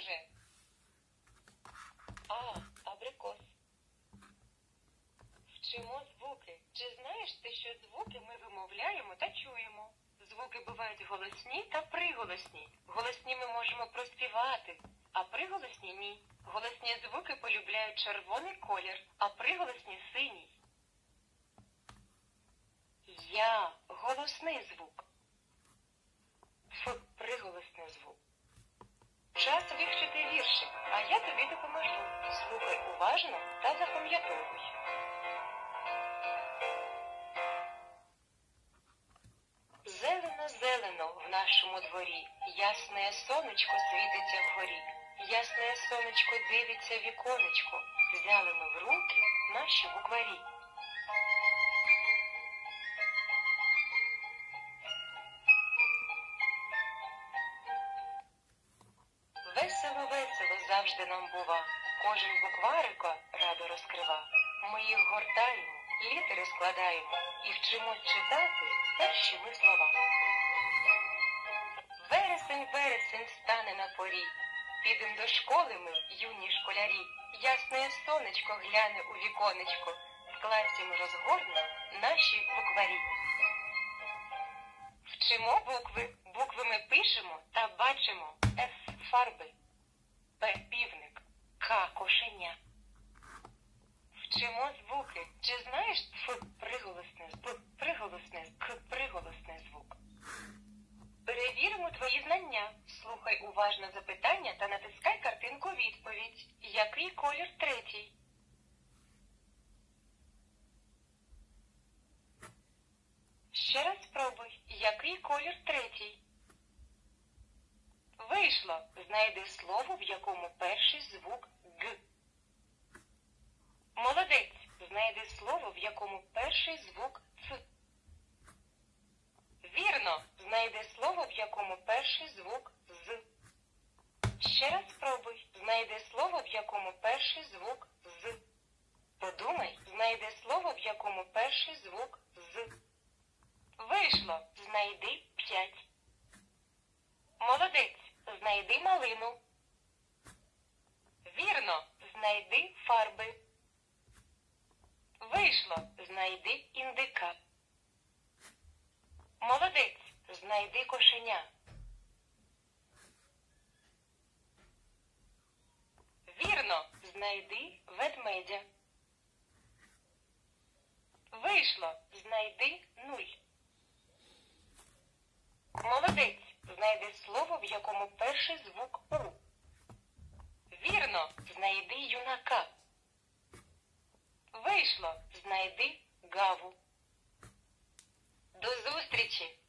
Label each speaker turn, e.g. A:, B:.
A: скажи. А. Абрикос. Вчимо звуки. Чи знаєш ти, що звуки ми вимовляємо та чуємо? Звуки бувають голосні та приголосні. Голосні ми можемо проспівати, а приголосні – ні. Голосні звуки полюбляють червоний колір, а приголосні – синій. Я – голосний звук. Ф – приголосний звук. Час вивчити віршик, а я тобі допоможу. Слухай уважно та запам'ятовуй. Зелено-зелено в нашому дворі, ясне сонечко світиться вгорі. Ясне сонечко дивиться в віконечко, взяли ми в руки наші букварі. Весело-весело завжди нам бува, кожен букварико радо розкрива. Ми їх гортаємо, літери складаємо і вчимось читати перші ми слова. Вересень, вересень стане на порі, підем до школи ми, юні школярі. Ясне сонечко гляне у віконечко, в класі ми розгорнемо наші букварі. Вчимо букви, букви ми пишемо та бачимо. С – фарби, П – півник, К – кошеня. Вчимо звуки. Чи знаєш Ф – приголосний, П – приголосний, К – приголосний звук? Перевіримо твої знання. Слухай уважно запитання та натискай картинку відповідь. Який колір третій? Ще раз спробуй. Який колір третій? Вийшло. Знайди слово, в якому перший звук Г. Молодець. Знайди слово, в якому перший звук Ц. Вірно. Знайди слово, в якому перший звук З. Ще раз спробуй. Знайди слово, в якому перший звук З. Подумай. Знайди слово, в якому перший звук З. Вийшло. Знайди 5. Молодець. Знайди малину. Вірно. Знайди фарби. Вийшло. Знайди індика. Молодець. Знайди кошеня. Вірно. Знайди ведмедя. Вийшло. Знайди 0. Молодець. Знайди слово, в якому перший звук У. Вірно. Знайди юнака. Вийшло. Знайди гаву. До зустрічі!